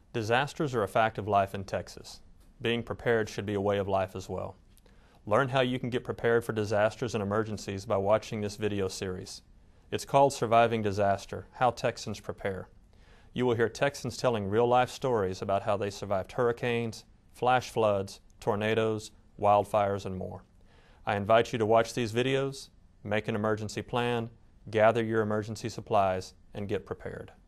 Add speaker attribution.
Speaker 1: Disasters are a fact of life in Texas. Being prepared should be a way of life as well. Learn how you can get prepared for disasters and emergencies by watching this video series. It's called Surviving Disaster: How Texans Prepare. You will hear Texans telling real-life stories about how they survived hurricanes, flash floods, tornadoes, wildfires, and more. I invite you to watch these videos, make an emergency plan, gather your emergency supplies, and get prepared.